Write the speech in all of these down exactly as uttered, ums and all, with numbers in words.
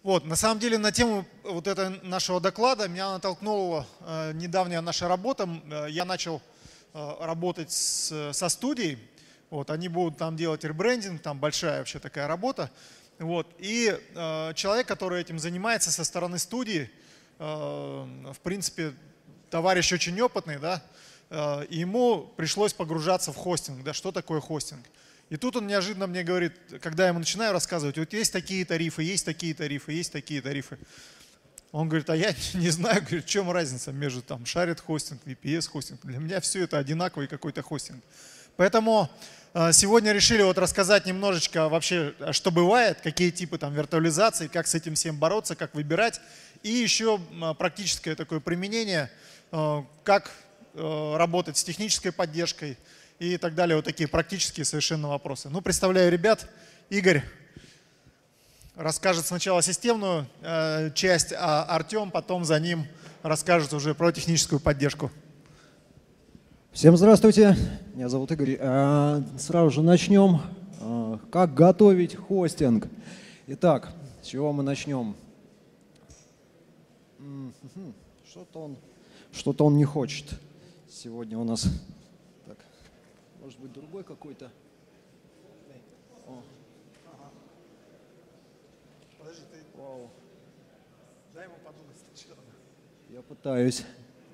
Вот, на самом деле, на тему вот этого нашего доклада меня натолкнула э, недавняя наша работа. Я начал э, работать с, со студией. Вот, они будут там делать ребрендинг, там большая вообще такая работа. Вот, и э, человек, который этим занимается со стороны студии, э, в принципе, товарищ очень опытный, да, э, и ему пришлось погружаться в хостинг. Да, что такое хостинг? И тут он неожиданно мне говорит, когда я ему начинаю рассказывать, вот есть такие тарифы, есть такие тарифы, есть такие тарифы. Он говорит, а я не знаю, говорит, в чем разница между там шарит хостинг, ви пи эс хостинг. Для меня все это одинаковый какой-то хостинг. Поэтому э, сегодня решили вот рассказать немножечко вообще, что бывает, какие типы там виртуализации, как с этим всем бороться, как выбирать. И еще э, практическое такое применение, э, как э, работать с технической поддержкой, и так далее, вот такие практические совершенно вопросы. Ну, представляю ребят. Игорь расскажет сначала системную э, часть, а Артем потом за ним расскажет уже про техническую поддержку. Всем здравствуйте, меня зовут Игорь. А, сразу же начнем. А, как готовить хостинг? Итак, с чего мы начнем? Что-то он, что-то он не хочет. Сегодня у нас... Может быть, другой какой-то? Подожди, ты... Вау. Дай ему подумать сначала. Я пытаюсь.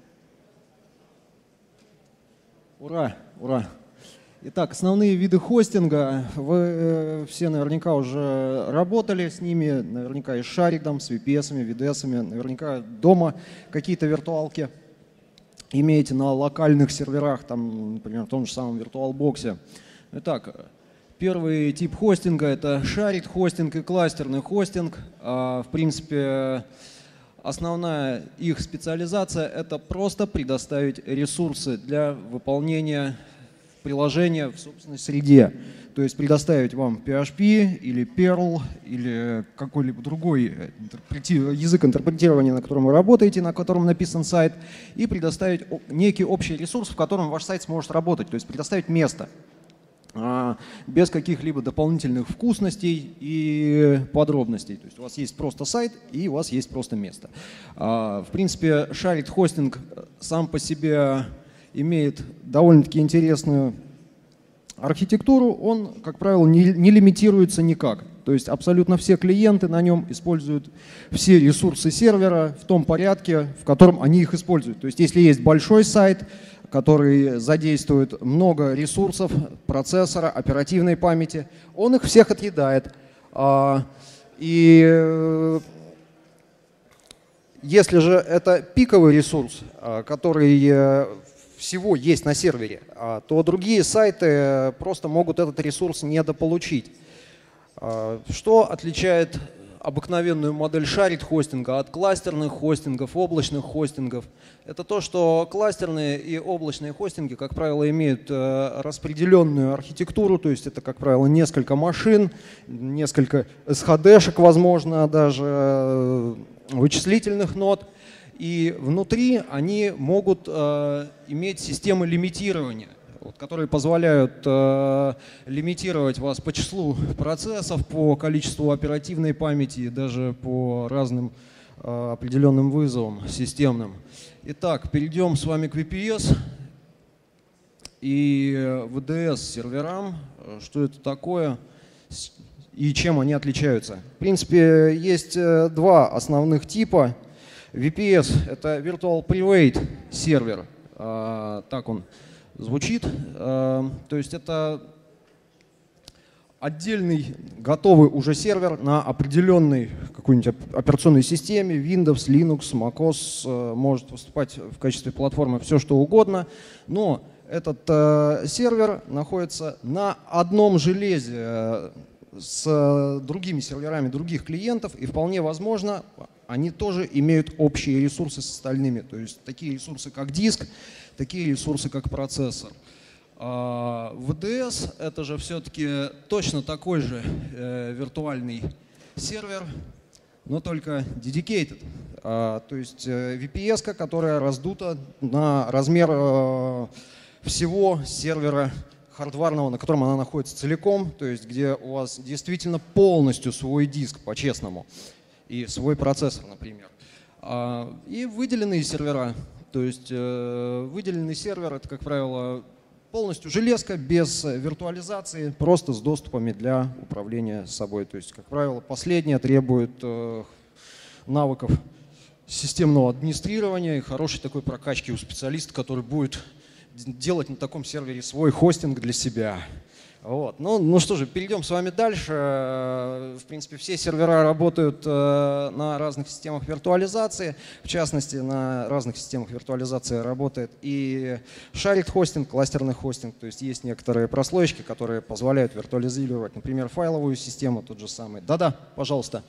Ура, ура. Итак, основные виды хостинга. Вы э, все наверняка уже работали с ними, наверняка и с шариком, с ви пи эс-ами, ви ди эс-ами, наверняка дома какие-то виртуалки имеете на локальных серверах, там, например, в том же самом VirtualBox. Итак, первый тип хостинга – это шарит хостинг и кластерный хостинг. В принципе, основная их специализация – это просто предоставить ресурсы для выполнения приложения в собственной среде. То есть предоставить вам пи эйч пи или перл или какой-либо другой язык интерпретирования, на котором вы работаете, на котором написан сайт, и предоставить некий общий ресурс, в котором ваш сайт сможет работать. То есть предоставить место без каких-либо дополнительных вкусностей и подробностей. То есть у вас есть просто сайт и у вас есть просто место. В принципе, шарит хостинг сам по себе имеет довольно-таки интересную архитектуру, он, как правило, не, не лимитируется никак. То есть абсолютно все клиенты на нем используют все ресурсы сервера в том порядке, в котором они их используют. То есть если есть большой сайт, который задействует много ресурсов, процессора, оперативной памяти, он их всех отъедает. И если же это пиковый ресурс, который всего есть на сервере, то другие сайты просто могут этот ресурс недополучить. Что отличает обыкновенную модель шарит хостинга от кластерных хостингов, облачных хостингов? Это то, что кластерные и облачные хостинги, как правило, имеют распределенную архитектуру, то есть это, как правило, несколько машин, несколько эс эйч ди-шек, возможно, даже вычислительных нод. И внутри они могут э, иметь системы лимитирования, вот, которые позволяют э, лимитировать вас по числу процессов, по количеству оперативной памяти, даже по разным э, определенным вызовам системным. Итак, перейдем с вами к ви пи эс и ви ди эс серверам. Что это такое и чем они отличаются? В принципе, есть два основных типа. ви пи эс – это Virtual Private сервер, так он звучит. То есть это отдельный готовый уже сервер на определенной какой-нибудь операционной системе, Windows, Linux, macOS, может выступать в качестве платформы все что угодно, но этот сервер находится на одном железе с другими серверами других клиентов, и вполне возможно, они тоже имеют общие ресурсы с остальными. То есть такие ресурсы, как диск, такие ресурсы, как процессор. ви ди эс – это же все-таки точно такой же э, виртуальный сервер, но только dedicated. А, то есть э, ви пи эс, которая раздута на размер э, всего сервера хардварного, на котором она находится целиком, то есть где у вас действительно полностью свой диск, по-честному. и свой процессор, например. И выделенные сервера. То есть выделенный сервер — это, как правило, полностью железка, без виртуализации, просто с доступами для управления собой. То есть, как правило, последнее требует навыков системного администрирования и хорошей такой прокачки у специалиста, который будет делать на таком сервере свой хостинг для себя. Вот. Ну, ну что же, перейдем с вами дальше. В принципе, все сервера работают на разных системах виртуализации. В частности, на разных системах виртуализации работает и shared хостинг, кластерный хостинг. То есть есть некоторые прослоечки, которые позволяют виртуализировать, например, файловую систему, тот же самый. Да-да, пожалуйста.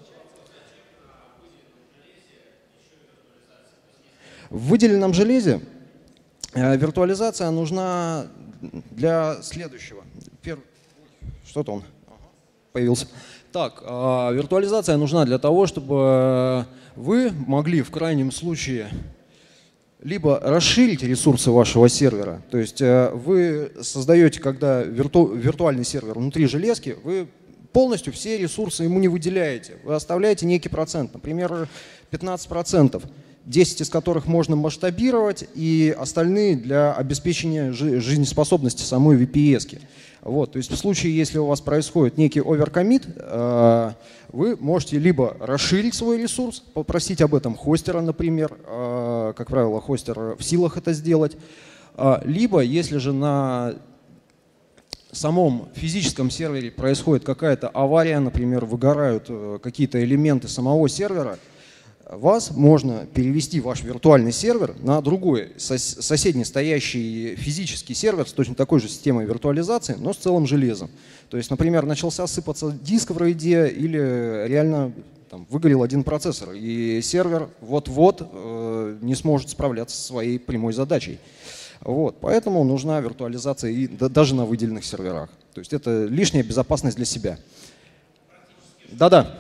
В выделенном железе виртуализация нужна для следующего. Что-то он появился. Так, виртуализация нужна для того, чтобы вы могли в крайнем случае либо расширить ресурсы вашего сервера. То есть вы создаете, когда вирту, виртуальный сервер внутри железки, вы полностью все ресурсы ему не выделяете. Вы оставляете некий процент, например, пятнадцать процентов. десять из которых можно масштабировать, и остальные для обеспечения жизнеспособности самой ви пи эс-ки. Вот, то есть в случае, если у вас происходит некий оверкоммит, вы можете либо расширить свой ресурс, попросить об этом хостера, например, как правило, хостер в силах это сделать, либо, если же на самом физическом сервере происходит какая-то авария, например, выгорают какие-то элементы самого сервера, вас можно перевести ваш виртуальный сервер на другой, соседний стоящий физический сервер с точно такой же системой виртуализации, но с целым железом. То есть, например, начался сыпаться диск в рейде или реально там, выгорел один процессор, и сервер вот-вот э, не сможет справляться со своей прямой задачей. Вот, поэтому нужна виртуализация и да, даже на выделенных серверах. То есть это лишняя безопасность для себя. Да-да.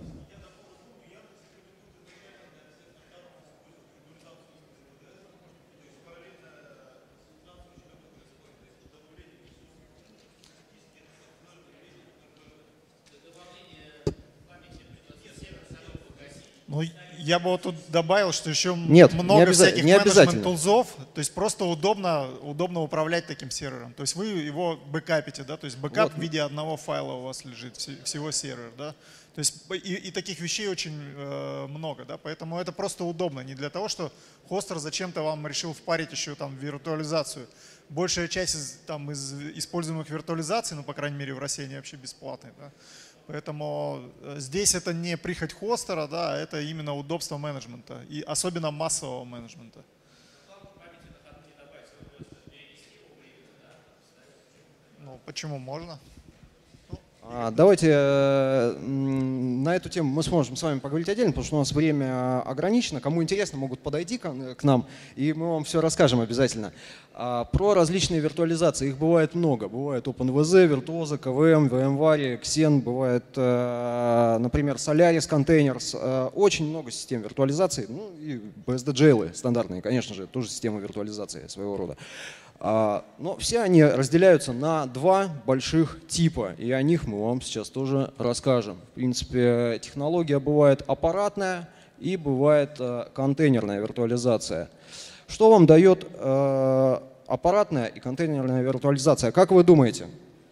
Ну, я бы вот тут добавил, что еще Нет, много не всяких не менеджмент-тулзов, то есть просто удобно, удобно управлять таким сервером. То есть вы его бэкапите, да, то есть бэкап вот в виде одного файла у вас лежит, всего сервера, да. То есть и, и таких вещей очень э, много, да, поэтому это просто удобно, не для того, что хостер зачем-то вам решил впарить еще там виртуализацию. Большая часть из, там, из используемых виртуализаций, ну, по крайней мере, в России они вообще бесплатные, да. Поэтому здесь это не прихоть хостера, да, это именно удобство менеджмента, и особенно массового менеджмента. Ну, почему можно? Давайте на эту тему мы сможем с вами поговорить отдельно, потому что у нас время ограничено. Кому интересно, могут подойти к нам, и мы вам все расскажем обязательно. Про различные виртуализации. Их бывает много. Бывает OpenVZ, Virtuoso, ка ви эм, VMware, Xen, бывает, например, Solaris Containers. Очень много систем виртуализации. Ну и би эс ди джейлы стандартные, конечно же, тоже система виртуализации своего рода. Но все они разделяются на два больших типа, и о них мы вам сейчас тоже расскажем. В принципе, технология бывает аппаратная и бывает контейнерная виртуализация. Что вам дает аппаратная и контейнерная виртуализация? Как вы думаете?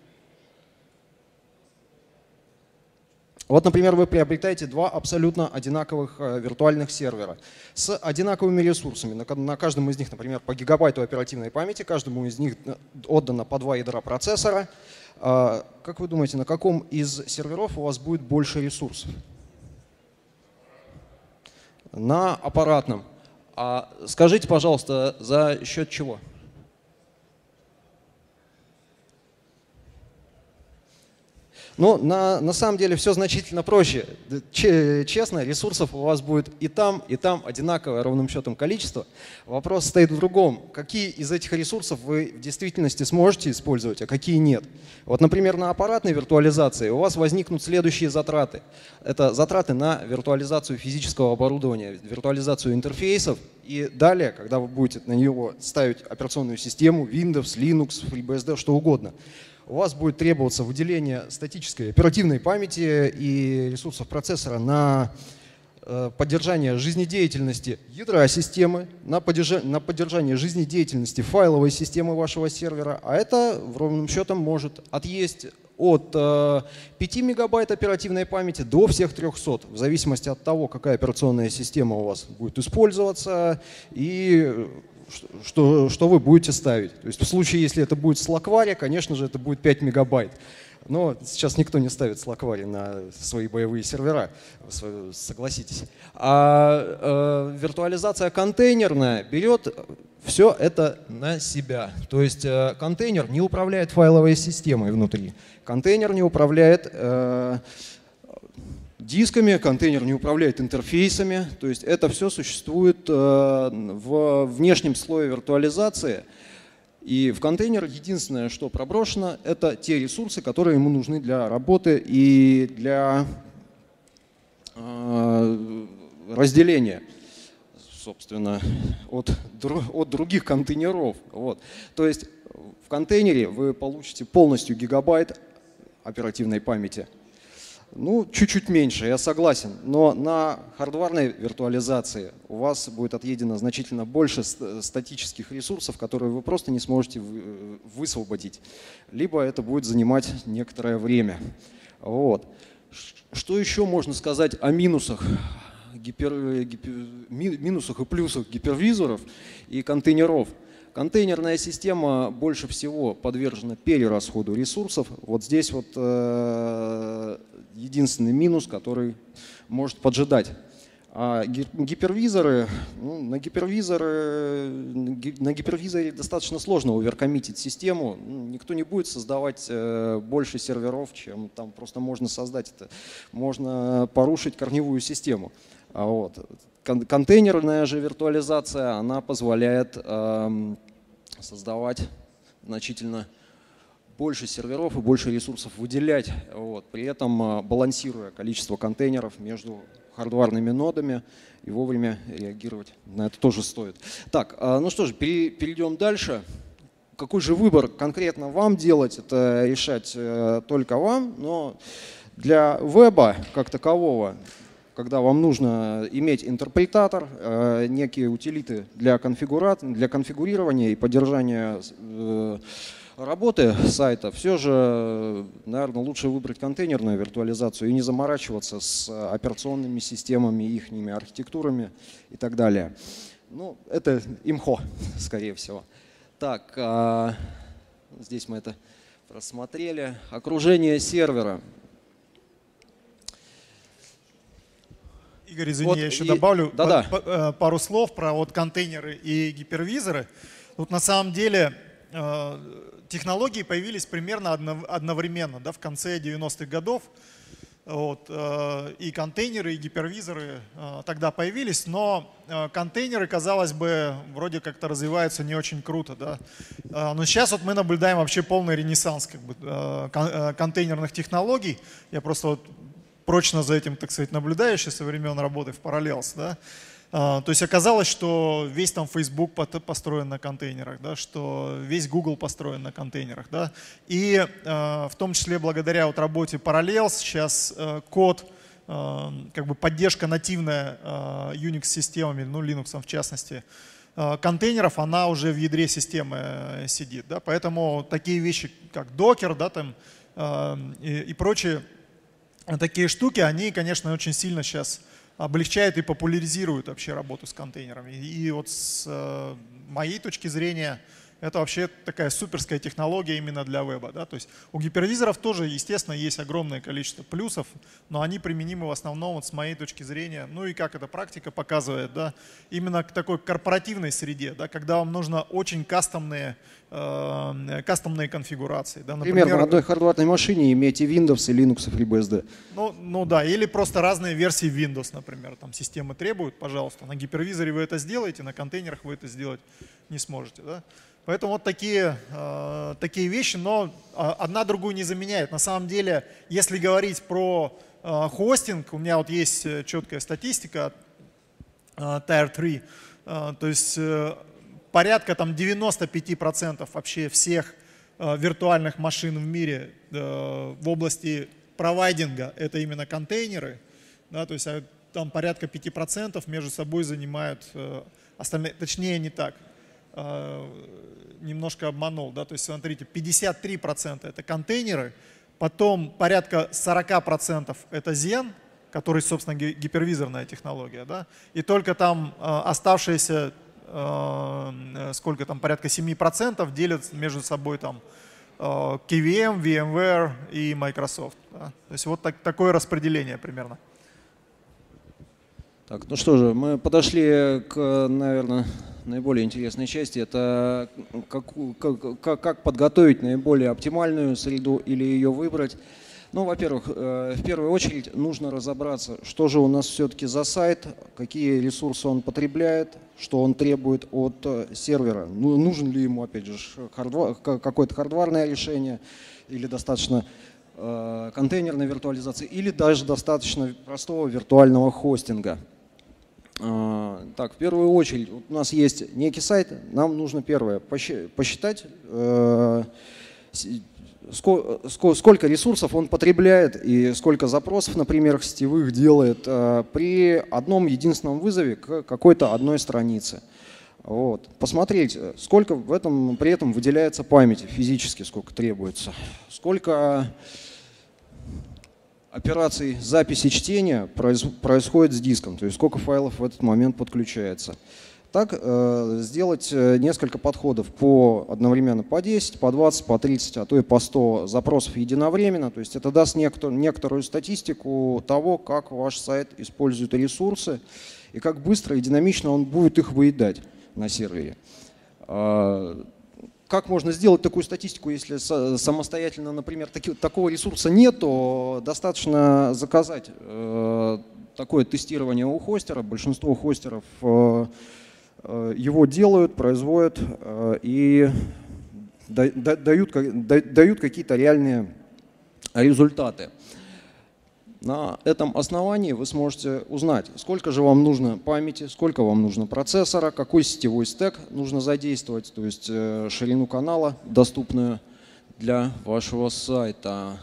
Вот, например, вы приобретаете два абсолютно одинаковых виртуальных сервера с одинаковыми ресурсами. На каждом из них, например, по гигабайту оперативной памяти, каждому из них отдано по два ядра процессора. Как вы думаете, на каком из серверов у вас будет больше ресурсов? На аппаратном. А скажите, пожалуйста, за счет чего? Ну, на, на самом деле все значительно проще. Честно, ресурсов у вас будет и там, и там одинаковое ровным счетом количество. Вопрос стоит в другом. Какие из этих ресурсов вы в действительности сможете использовать, а какие нет? Вот, например, на аппаратной виртуализации у вас возникнут следующие затраты. Это затраты на виртуализацию физического оборудования, виртуализацию интерфейсов. И далее, когда вы будете на него ставить операционную систему, Windows, Linux, FreeBSD, что угодно, у вас будет требоваться выделение статической оперативной памяти и ресурсов процессора на поддержание жизнедеятельности ядра системы, на поддержание, на поддержание жизнедеятельности файловой системы вашего сервера, а это ровным счетом может отъесть от пяти мегабайт оперативной памяти до всех трёхсот, в зависимости от того, какая операционная система у вас будет использоваться и что, что вы будете ставить. То есть в случае, если это будет Slackware, конечно же, это будет пять мегабайт. Но сейчас никто не ставит Slackware на свои боевые сервера, согласитесь. А э, виртуализация контейнерная берет все это на себя. То есть э, контейнер не управляет файловой системой внутри. Контейнер не управляет э, дисками, контейнер не управляет интерфейсами. То есть это все существует э, в внешнем слое виртуализации. И в контейнер единственное, что проброшено, это те ресурсы, которые ему нужны для работы и для э, разделения, собственно, от, от других контейнеров. Вот. То есть в контейнере вы получите полностью гигабайт оперативной памяти. Ну, чуть-чуть меньше, я согласен, но на хардварной виртуализации у вас будет отъедено значительно больше статических ресурсов, которые вы просто не сможете высвободить. Либо это будет занимать некоторое время. Вот. Что еще можно сказать о минусах, гипер, гипер, минусах и плюсах гипервизоров и контейнеров? Контейнерная система больше всего подвержена перерасходу ресурсов. Вот здесь вот э, единственный минус, который может поджидать. А гипервизоры, ну, на, гипервизоры, на гипервизоре достаточно сложно оверкоммитить систему. Никто не будет создавать э, больше серверов, чем там просто можно создать. Это можно порушить корневую систему. А вот. Контейнерная же виртуализация, она позволяет э, создавать значительно больше серверов и больше ресурсов выделять, вот, при этом э, балансируя количество контейнеров между хардварными нодами и вовремя реагировать на это тоже стоит. Так, э, ну что же, пере, перейдем дальше. Какой же выбор конкретно вам делать, это решать э, только вам, но для веба как такового, когда вам нужно иметь интерпретатор, э, некие утилиты для, конфигура... для конфигурирования и поддержания э, работы сайта, все же, наверное, лучше выбрать контейнерную виртуализацию и не заморачиваться с операционными системами, их архитектурами и так далее. Ну, это имхо, скорее всего. Так, э, здесь мы это просмотрели. Окружение сервера. Игорь, извини, вот я еще и... добавлю да, да. По, пару слов про вот контейнеры и гипервизоры. Тут на самом деле э, технологии появились примерно одновременно, да, в конце девяностых годов. Вот, э, и контейнеры, и гипервизоры э, тогда появились, но э, контейнеры, казалось бы, вроде как-то развиваются не очень круто. Да? Э, но сейчас вот мы наблюдаем вообще полный ренессанс как бы, э, кон, э, контейнерных технологий. Я просто вот прочно за этим, так сказать, наблюдаю еще со времен работы в Parallels. Да? То есть оказалось, что весь там Facebook построен на контейнерах, да? Что весь Google построен на контейнерах. Да? И в том числе благодаря вот работе Parallels сейчас код, как бы поддержка нативная Unix-системами, ну Linux в частности, контейнеров, она уже в ядре системы сидит. Да? Поэтому такие вещи, как Docker, да, там, и, и прочие такие штуки, они, конечно, очень сильно сейчас облегчают и популяризируют вообще работу с контейнерами. И вот с э, моей точки зрения, это вообще такая суперская технология именно для веба. Да? То есть у гипервизоров тоже, естественно, есть огромное количество плюсов, но они применимы в основном, вот с моей точки зрения, ну и как эта практика показывает, да, именно к такой корпоративной среде, да, когда вам нужно очень кастомные, э, кастомные конфигурации. Да, например, Примерно на одной хардварной машине имейте Windows и Linux и FreeBSD. Ну, ну да, или просто разные версии Windows, например, там системы требуют, пожалуйста. На гипервизоре вы это сделаете, на контейнерах вы это сделать не сможете. Да? Поэтому вот такие, э, такие вещи, но одна другую не заменяет. На самом деле, если говорить про э, хостинг, у меня вот есть четкая статистика э, Tier три, э, то есть э, порядка там девяноста пяти процентов вообще всех э, виртуальных машин в мире э, в области провайдинга это именно контейнеры. Да, то есть там порядка пяти процентов между собой занимают остальные, точнее не так, немножко обманул, да, то есть смотрите, пятьдесят три процента это контейнеры, потом порядка сорок процентов это Xen, который, собственно, гипервизорная технология, да, и только там оставшиеся, сколько там, порядка семь процентов делят между собой там кей ви эм, VMware и Microsoft. Да. То есть вот так, такое распределение примерно. Так, ну что же, мы подошли к, наверное, наиболее интересной части. Это как, как, как подготовить наиболее оптимальную среду или ее выбрать. Ну, во-первых, в первую очередь нужно разобраться, что же у нас все-таки за сайт, какие ресурсы он потребляет, что он требует от сервера. Ну, нужен ли ему, опять же, хардвар, какое-то хардварное решение или достаточно э, контейнерной виртуализации, или даже достаточно простого виртуального хостинга. Э, так, в первую очередь, вот у нас есть некий сайт, нам нужно первое посчитать, э, сколько ресурсов он потребляет и сколько запросов, например, сетевых делает при одном единственном вызове к какой-то одной странице. Вот. Посмотреть, сколько в этом, при этом выделяется памяти физически, сколько требуется, сколько операций записи чтения происходит с диском, то есть сколько файлов в этот момент подключается. Так э, сделать несколько подходов по одновременно по десять, по двадцать, по тридцать, а то и по сто запросов единовременно. То есть это даст некотор, некоторую статистику того, как ваш сайт использует ресурсы и как быстро и динамично он будет их выедать на сервере. Э, как можно сделать такую статистику, если самостоятельно, например, таки, такого ресурса нет, то достаточно заказать э, такое тестирование у хостера. Большинство хостеров э, его делают, производят и дают, дают какие-то реальные результаты. На этом основании вы сможете узнать, сколько же вам нужно памяти, сколько вам нужно процессора, какой сетевой стэк нужно задействовать, то есть ширину канала, доступную для вашего сайта.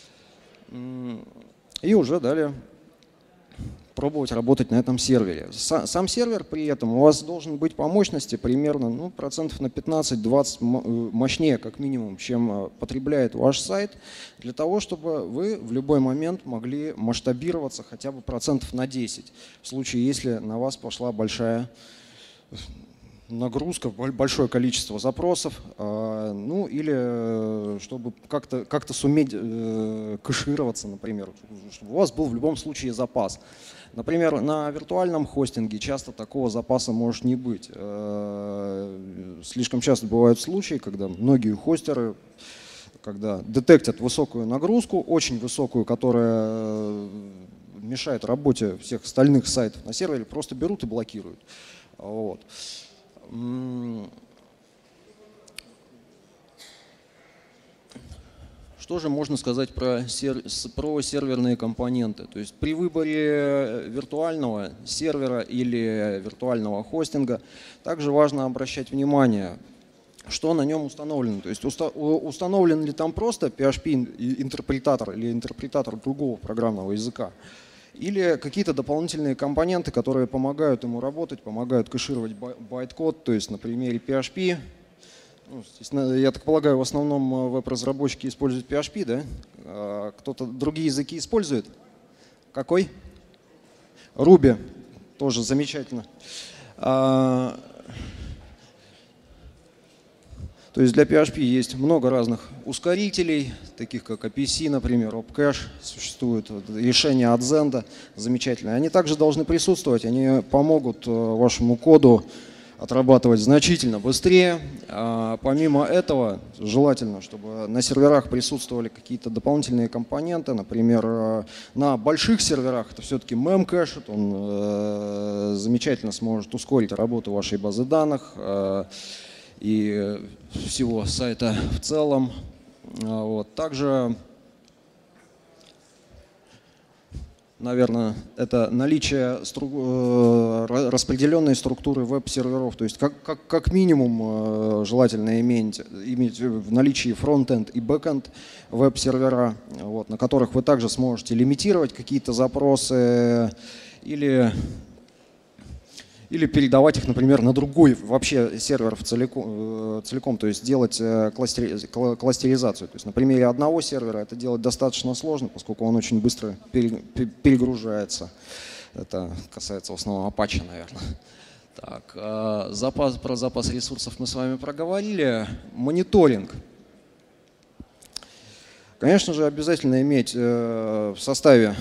И уже далее пробовать работать на этом сервере. Сам сервер при этом у вас должен быть по мощности примерно ну, процентов на пятнадцать-двадцать мощнее, как минимум, чем потребляет ваш сайт, для того, чтобы вы в любой момент могли масштабироваться хотя бы процентов на десять, в случае, если на вас пошла большая нагрузка, большое количество запросов, ну или чтобы как-то как-то суметь кэшироваться, например, чтобы у вас был в любом случае запас. Например, на виртуальном хостинге часто такого запаса может не быть. Слишком часто бывают случаи, когда многие хостеры, когда детектят высокую нагрузку, очень высокую, которая мешает работе всех остальных сайтов на сервере, просто берут и блокируют. Вот. Что же можно сказать про, сер... про серверные компоненты? То есть при выборе виртуального сервера или виртуального хостинга также важно обращать внимание, что на нем установлено. То есть уста... установлен ли там просто пи эйч пи-интерпретатор или интерпретатор другого программного языка, или какие-то дополнительные компоненты, которые помогают ему работать, помогают кэшировать байткод, то есть на примере пи эйч пи. Ну, я так полагаю, в основном веб-разработчики используют пи эйч пи, да? Кто-то другие языки использует? Какой? Ruby. Тоже замечательно. То есть для пи эйч пи есть много разных ускорителей, таких как эй пи си, например, Opcache, существуют решения от Zend, замечательные. Они также должны присутствовать, они помогут вашему коду отрабатывать значительно быстрее. А помимо этого, желательно, чтобы на серверах присутствовали какие-то дополнительные компоненты. Например, на больших серверах это все-таки Memcache, он э, замечательно сможет ускорить работу вашей базы данных э, и всего сайта в целом. Вот. Также, наверное, это наличие стру... распределенной структуры веб-серверов. То есть как, как, как минимум желательно иметь, иметь в наличии фронт-энд и бэк-энд веб-сервера, вот, на которых вы также сможете лимитировать какие-то запросы или, или передавать их, например, на другой вообще сервер в целиком, целиком, то есть делать кластери, кластеризацию. То есть на примере одного сервера это делать достаточно сложно, поскольку он очень быстро перегружается. Это касается в основном Apache, наверное. Так, запас, про запас ресурсов мы с вами проговорили. Мониторинг. Конечно же, обязательно иметь в составе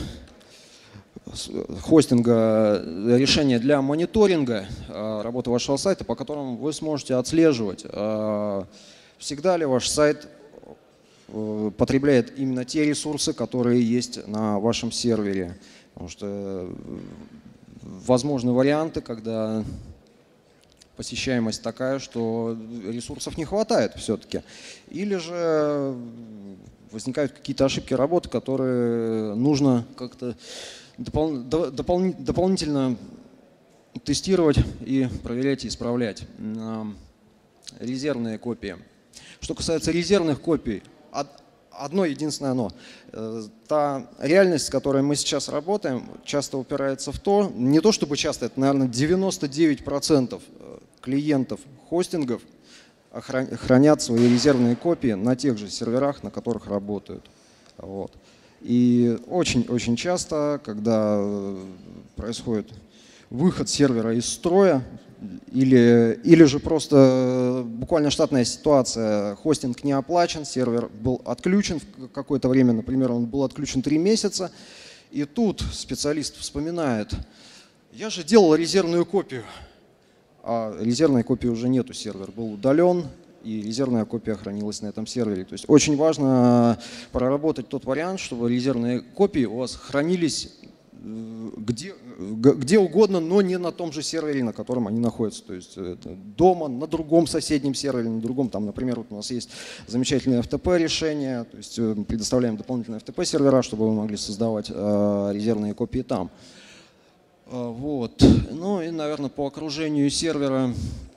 хостинга решение для мониторинга работы вашего сайта, по которому вы сможете отслеживать, всегда ли ваш сайт потребляет именно те ресурсы, которые есть на вашем сервере. Потому что возможны варианты, когда посещаемость такая, что ресурсов не хватает все-таки. Или же возникают какие-то ошибки работы, которые нужно как-то допол допол дополнительно тестировать и проверять и исправлять. Резервные копии. Что касается резервных копий, одно единственное но. Та реальность, с которой мы сейчас работаем, часто упирается в то, не то чтобы часто, это, наверное, девяносто девять процентов клиентов хостингов хранят свои резервные копии на тех же серверах, на которых работают. Вот. И очень-очень часто, когда происходит выход сервера из строя, или, или же просто буквально штатная ситуация, хостинг не оплачен, сервер был отключен в какое-то время, например, он был отключен три месяца, и тут специалист вспоминает: я же делал резервную копию, а резервной копии уже нету, сервер был удален, и резервная копия хранилась на этом сервере. То есть очень важно проработать тот вариант, чтобы резервные копии у вас хранились где, где угодно, но не на том же сервере, на котором они находятся. То есть это дома, на другом соседнем сервере, на другом. Там, например, вот у нас есть замечательные эф тэ пэ-решения, то есть мы предоставляем дополнительные эф тэ пэ-сервера, чтобы вы могли создавать э, резервные копии там. Э, вот. Ну и, наверное, по окружению сервера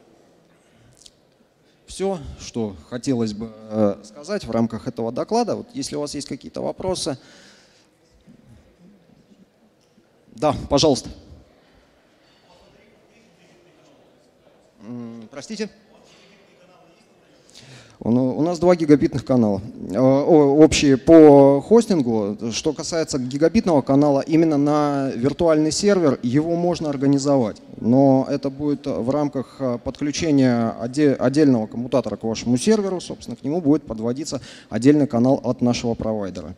все, что хотелось бы э, сказать в рамках этого доклада. Вот, если у вас есть какие-то вопросы. Да, пожалуйста. Простите? У нас два гигабитных канала. Общие по хостингу. Что касается гигабитного канала, именно на виртуальный сервер его можно организовать. Но это будет в рамках подключения отдельного коммутатора к вашему серверу. Собственно, к нему будет подводиться отдельный канал от нашего провайдера.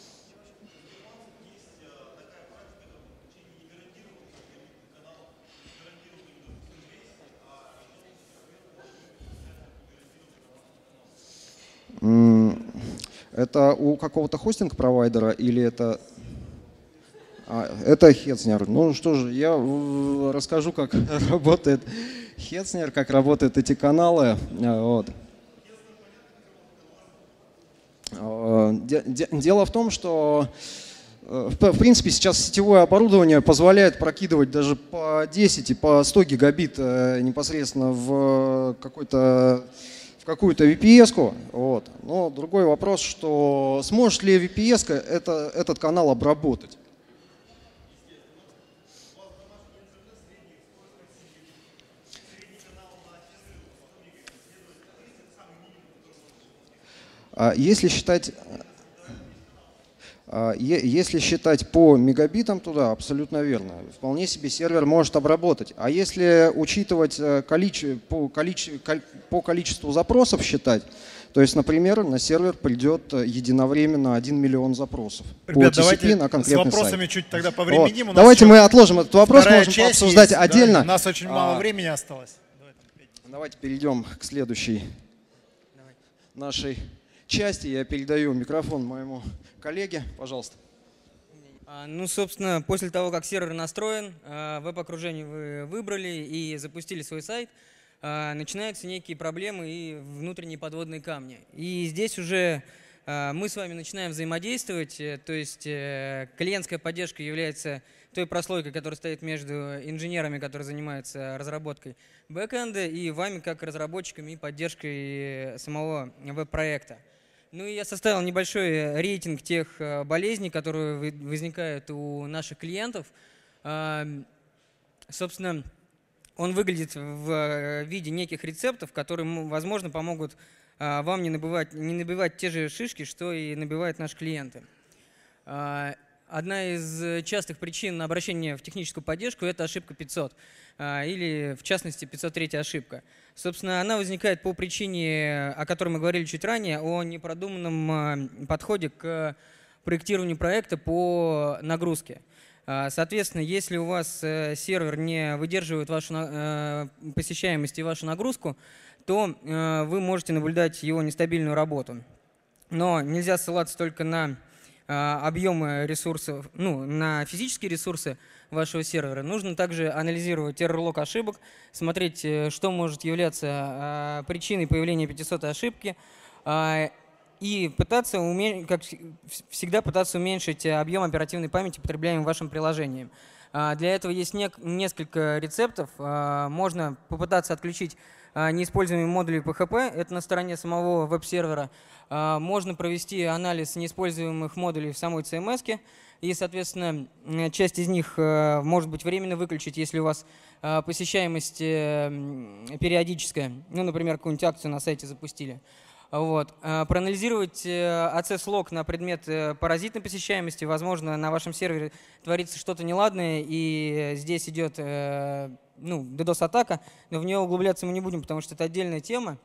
Это у какого-то хостинг-провайдера или это… А, это Hetzner. Ну что же, я расскажу, как работает Hetzner, как работают эти каналы. Вот. Дело в том, что в принципе сейчас сетевое оборудование позволяет прокидывать даже по десять и по сто гигабит непосредственно в какой-то… какую-то ви пи эс-ку, вот. Но другой вопрос, что сможет ли ви пи эс-ка это, этот канал обработать. Если считать, если считать по мегабитам, то да, абсолютно верно. Вполне себе сервер может обработать. А если учитывать количе, по, количе, по количеству запросов считать, то есть, например, на сервер придет единовременно один миллион запросов. Ребят, по ти си пи давайте на конкретный с вопросами сайт. чуть тогда повременим. Вот. Давайте мы отложим этот вопрос, можем обсуждать есть, отдельно. Да, у нас очень мало а, времени осталось. Давайте перейдем к следующей Давай. нашей части. Я передаю микрофон моему коллеге, пожалуйста. Ну, собственно, после того, как сервер настроен, веб-окружение вы выбрали и запустили свой сайт, начинаются некие проблемы и внутренние подводные камни. И здесь уже мы с вами начинаем взаимодействовать, то есть клиентская поддержка является той прослойкой, которая стоит между инженерами, которые занимаются разработкой бэкэнда, и вами, как разработчиками и поддержкой самого веб-проекта. Ну и я составил небольшой рейтинг тех болезней, которые возникают у наших клиентов. Собственно, он выглядит в виде неких рецептов, которые, возможно, помогут вам не набивать, не набивать те же шишки, что и набивают наши клиенты. Одна из частых причин обращения в техническую поддержку – это ошибка пятьсот, или, в частности, пятьсот третья ошибка. Собственно, она возникает по причине, о которой мы говорили чуть ранее, о непродуманном подходе к проектированию проекта по нагрузке. Соответственно, если у вас сервер не выдерживает вашу посещаемость и вашу нагрузку, то вы можете наблюдать его нестабильную работу. Но нельзя ссылаться только на объемы ресурсов, ну, на физические ресурсы вашего сервера. Нужно также анализировать error-log ошибок, смотреть, что может являться причиной появления пятисотой ошибки, и пытаться, как всегда, пытаться уменьшить объем оперативной памяти, потребляемый вашим приложением. Для этого есть несколько рецептов. Можно попытаться отключить неиспользуемые модули пи эйч пи, это на стороне самого веб-сервера. Можно провести анализ неиспользуемых модулей в самой си эм эс-ке, и, соответственно, часть из них может быть временно выключить, если у вас посещаемость периодическая, ну, например, какую-нибудь акцию на сайте запустили. Вот. Проанализировать access-лог на предмет паразитной посещаемости. Возможно, на вашем сервере творится что-то неладное, и здесь идет ну, DDoS-атака, но в нее углубляться мы не будем, потому что это отдельная тема.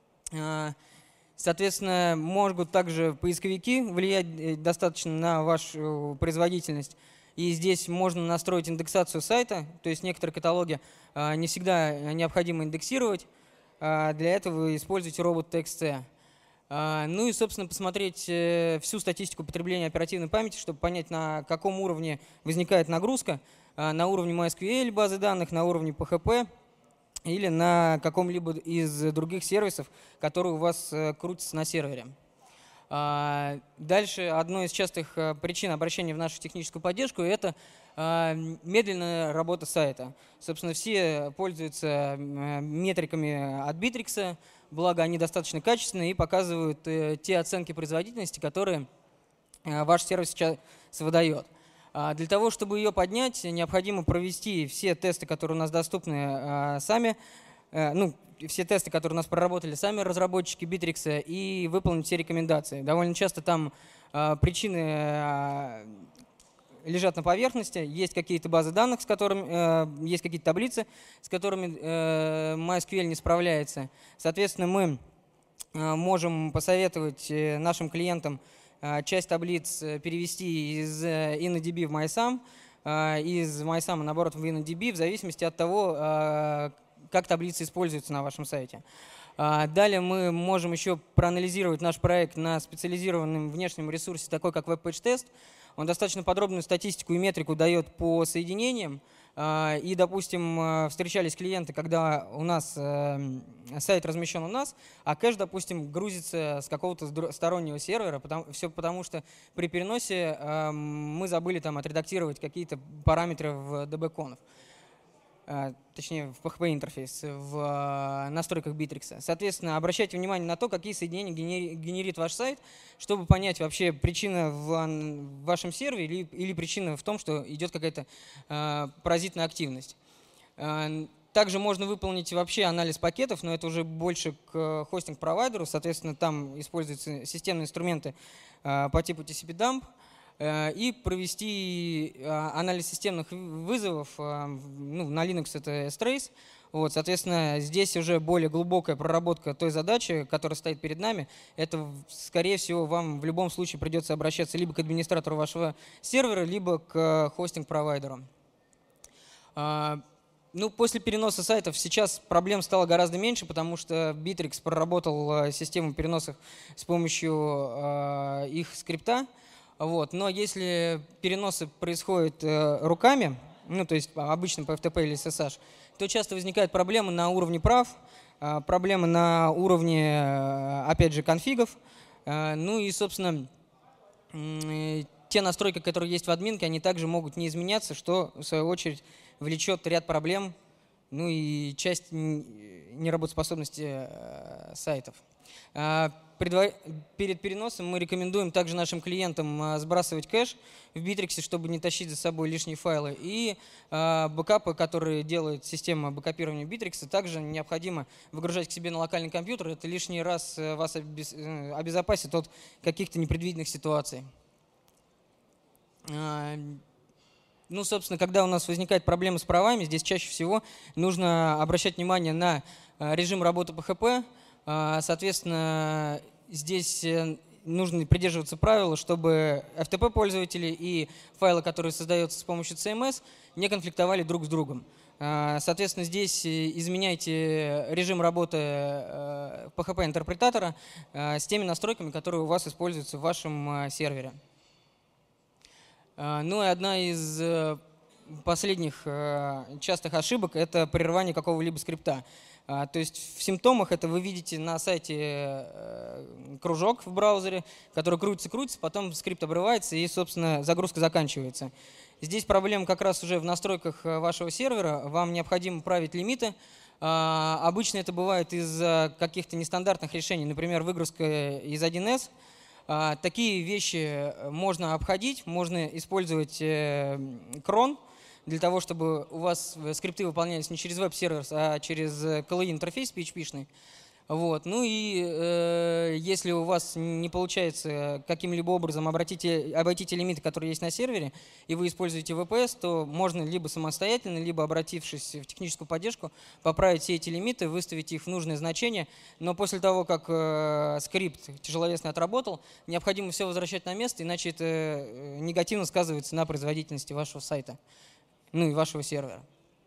Соответственно, могут также поисковики влиять достаточно на вашу производительность. И здесь можно настроить индексацию сайта, то есть некоторые каталоги не всегда необходимо индексировать. Для этого вы используете робот.txt. Ну и, собственно, посмотреть всю статистику потребления оперативной памяти, чтобы понять, на каком уровне возникает нагрузка, на уровне MySQL базы данных, на уровне пи эйч пи или на каком-либо из других сервисов, которые у вас крутятся на сервере. Дальше одной из частых причин обращения в нашу техническую поддержку – это медленная работа сайта. Собственно, все пользуются метриками от Bittrex, благо они достаточно качественные и показывают те оценки производительности, которые ваш сервис сейчас выдает. Для того, чтобы ее поднять, необходимо провести все тесты, которые у нас доступны сами, ну, все тесты, которые у нас проработали сами разработчики Bittrex, и выполнить все рекомендации. Довольно часто там причины лежат на поверхности, есть какие-то базы данных, с которыми, есть какие-то таблицы, с которыми MySQL не справляется. Соответственно, мы можем посоветовать нашим клиентам часть таблиц перевести из InnoDB в MySum, из MySum, наоборот, в InnoDB, в зависимости от того, как таблицы используются на вашем сайте. Далее мы можем еще проанализировать наш проект на специализированном внешнем ресурсе, такой как WebPageTest. Он достаточно подробную статистику и метрику дает по соединениям. И, допустим, встречались клиенты, когда у нас сайт размещен у нас, а кэш, допустим, грузится с какого-то стороннего сервера, потому, все потому что при переносе мы забыли там отредактировать какие-то параметры в ди би-конф. Точнее, в пи эйч пи-интерфейс, в настройках Bittrex. Соответственно, обращайте внимание на то, какие соединения генерит ваш сайт, чтобы понять вообще причина в вашем сервере или, или причина в том, что идет какая-то э, паразитная активность. Также можно выполнить вообще анализ пакетов, но это уже больше к хостинг-провайдеру. Соответственно, там используются системные инструменты э, по типу ти си пи-дамп. И провести анализ системных вызовов, ну, на Linux это strace. Вот, соответственно, здесь уже более глубокая проработка той задачи, которая стоит перед нами. Это, скорее всего, вам в любом случае придется обращаться либо к администратору вашего сервера, либо к хостинг-провайдеру. Ну, после переноса сайтов сейчас проблем стало гораздо меньше, потому что Bittrex проработал систему переносов с помощью их скрипта. Вот. Но если переносы происходят э, руками, ну, то есть обычно по эф ти пи или эс эс эйч, то часто возникают проблемы на уровне прав, э, проблемы на уровне, э, опять же, конфигов. Э, ну и, собственно, э, те настройки, которые есть в админке, они также могут не изменяться, что, в свою очередь, влечет ряд проблем, ну и часть неработоспособности э, сайтов. предвар... перед переносом мы рекомендуем также нашим клиентам а, сбрасывать кэш в Bittrex, чтобы не тащить за собой лишние файлы. И а, бэкапы, которые делает система бэкапирования Bittrex, также необходимо выгружать к себе на локальный компьютер. Это лишний раз вас обез... обезопасит от каких-то непредвиденных ситуаций. А, ну, собственно, когда у нас возникает проблема с правами, здесь чаще всего нужно обращать внимание на режим работы пэ ха пэ. Соответственно, здесь нужно придерживаться правила, чтобы эф тэ пэ-пользователи и файлы, которые создаются с помощью си эм эс, не конфликтовали друг с другом. Соответственно, здесь изменяйте режим работы пэ ха пэ-интерпретатора с теми настройками, которые у вас используются в вашем сервере. Ну и одна из последних частых ошибок – это прерывание какого-либо скрипта. То есть в симптомах это вы видите на сайте кружок в браузере, который крутится-крутится, потом скрипт обрывается и, собственно, загрузка заканчивается. Здесь проблема как раз уже в настройках вашего сервера. Вам необходимо править лимиты. Обычно это бывает из-за каких-то нестандартных решений, например, выгрузка из один эс. Такие вещи можно обходить, можно использовать крон, для того, чтобы у вас скрипты выполнялись не через веб-сервер, а через эл эй интерфейс пи эйч пи-шный. Вот. Ну и э, если у вас не получается каким-либо образом обратите, обойти те лимиты, которые есть на сервере, и вы используете ви пи эс, то можно либо самостоятельно, либо обратившись в техническую поддержку, поправить все эти лимиты, выставить их в нужное значение. Но после того, как э, скрипт тяжеловесный отработал, необходимо все возвращать на место, иначе это негативно сказывается на производительности вашего сайта. Ну и вашего сервера.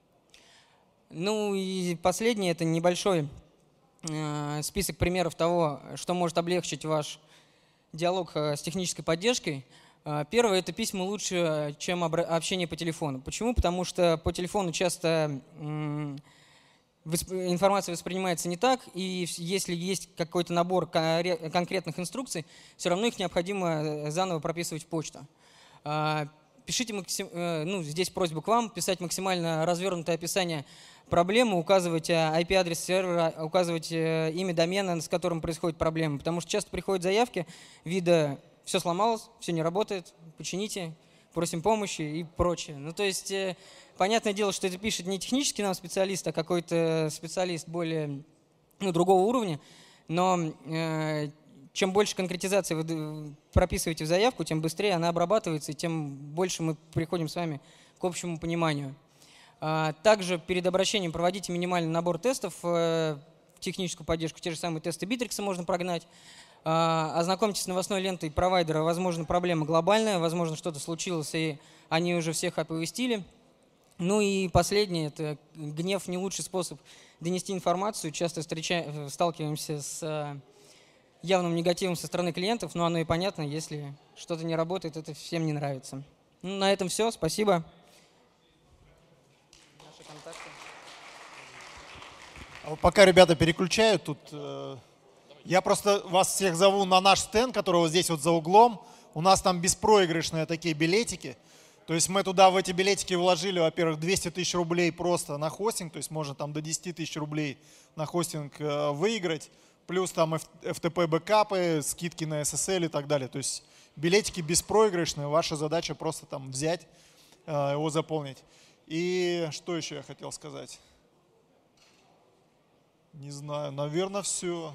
Ну и последнее – это небольшой э, список примеров того, что может облегчить ваш диалог э, с технической поддержкой. Э, первое – это письма лучше, чем общение по телефону. Почему? Потому что по телефону часто э, восп... информация воспринимается не так, и если есть какой-то набор конкретных инструкций, все равно их необходимо заново прописывать в почту. Э, Пишите, ну, здесь просьба к вам, писать максимально развернутое описание проблемы, указывать ай пи-адрес сервера, указывать имя домена, с которым происходит проблема. Потому что часто приходят заявки вида «все сломалось, все не работает, почините, просим помощи» и прочее. Ну, то есть, понятное дело, что это пишет не технический нам специалист, а какой-то специалист более, ну, другого уровня, но э, чем больше конкретизации вы прописываете в заявку, тем быстрее она обрабатывается, и тем больше мы приходим с вами к общему пониманию. Также перед обращением проводите минимальный набор тестов в техническую поддержку. Те же самые тесты Bittrex можно прогнать. Ознакомьтесь с новостной лентой провайдера. Возможно, проблема глобальная, возможно, что-то случилось, и они уже всех оповестили. Ну и последнее – это гнев – не лучший способ донести информацию. Часто встречаем, сталкиваемся с явным негативом со стороны клиентов, но оно и понятно, если что-то не работает, это всем не нравится. Ну, на этом все. Спасибо. Наши контакты. Пока ребята переключают, тут э, я просто вас всех зову на наш стенд, который вот здесь вот за углом. У нас там беспроигрышные такие билетики. То есть мы туда в эти билетики вложили, во-первых, двести тысяч рублей просто на хостинг, то есть можно там до десяти тысяч рублей на хостинг э, выиграть. Плюс там эф тэ пэ-бэкапы, скидки на эс эс эл и так далее. То есть билетики беспроигрышные, ваша задача просто там взять, его заполнить. И что еще я хотел сказать? Не знаю, наверное, все.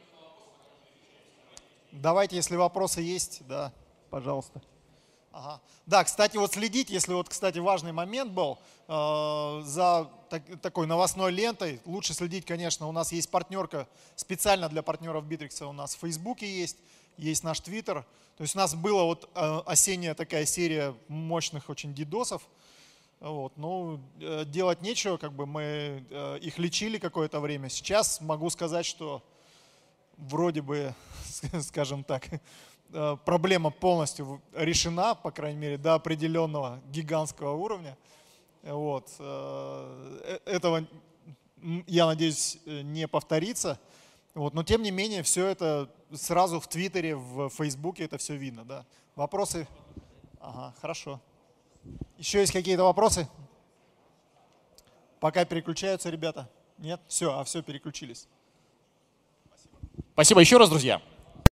Давайте, если вопросы есть, да, пожалуйста. Ага. Да, кстати, вот следить, если вот, кстати, важный момент был, э, за так, такой новостной лентой, лучше следить, конечно, у нас есть партнерка, специально для партнеров Bittrex у нас в Фейсбуке есть, есть наш Твиттер. То есть у нас была вот э, осенняя такая серия мощных очень дидосов. Вот, ну, э, делать нечего, как бы мы э, их лечили какое-то время. Сейчас могу сказать, что вроде бы, скажем так, проблема полностью решена, по крайней мере, до определенного гигантского уровня. Вот. Этого, я надеюсь, не повторится. Вот. Но тем не менее, все это сразу в Твиттере, в Фейсбуке это все видно. Да. Вопросы? Ага, хорошо. Еще есть какие-то вопросы? Пока переключаются ребята? Нет? Все, а все, переключились. Спасибо еще раз, друзья.